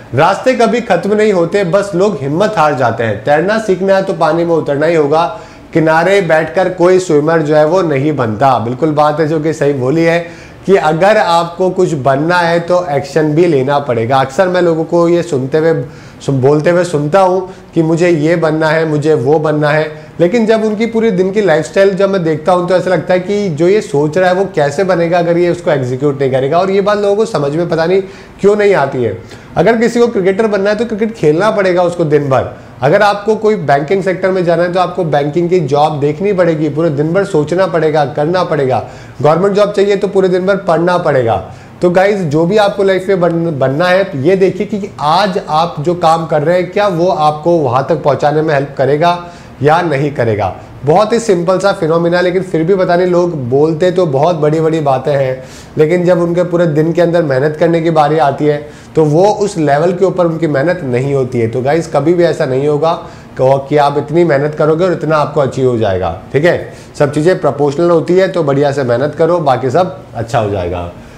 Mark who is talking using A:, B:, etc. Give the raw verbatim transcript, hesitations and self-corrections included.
A: रास्ते कभी खत्म नहीं होते, बस लोग हिम्मत हार जाते हैं। तैरना सीखना है तो पानी में उतरना ही होगा, किनारे बैठकर कोई स्विमर जो है वो नहीं बनता। बिल्कुल बात है जो कि सही बोली है कि अगर आपको कुछ बनना है तो एक्शन भी लेना पड़ेगा। अक्सर मैं लोगों को ये सुनते हुए सुन बोलते हुए सुनता हूँ कि मुझे ये बनना है, मुझे वो बनना है, लेकिन जब उनकी पूरी दिन की लाइफस्टाइल जब मैं देखता हूँ तो ऐसा लगता है कि जो ये सोच रहा है वो कैसे बनेगा अगर ये उसको एग्जीक्यूट नहीं करेगा। और ये बात लोगों को समझ में पता नहीं क्यों नहीं आती है। अगर किसी को क्रिकेटर बनना है तो क्रिकेट खेलना पड़ेगा उसको दिन भर। अगर आपको कोई बैंकिंग सेक्टर में जाना है तो आपको बैंकिंग की जॉब देखनी पड़ेगी, पूरे दिन भर सोचना पड़ेगा, करना पड़ेगा। गवर्नमेंट जॉब चाहिए तो पूरे दिन भर पढ़ना पड़ेगा। तो गाइज जो भी आपको लाइफ में बन, बनना है, ये देखिए कि आज आप जो काम कर रहे हैं क्या वो आपको वहां तक पहुंचाने में हेल्प करेगा या नहीं करेगा। बहुत ही सिंपल सा फिनोमिना, लेकिन फिर भी पता नहीं लोग बोलते तो बहुत बड़ी बड़ी बातें हैं, लेकिन जब उनके पूरे दिन के अंदर मेहनत करने की बारी आती है तो वो उस लेवल के ऊपर उनकी मेहनत नहीं होती है। तो गाइज कभी भी ऐसा नहीं होगा कि आप इतनी मेहनत करोगे और इतना आपको अचीव हो जाएगा। ठीक है, सब चीज़ें प्रोपोर्शनल होती है, तो बढ़िया से मेहनत करो, बाकी सब अच्छा हो जाएगा।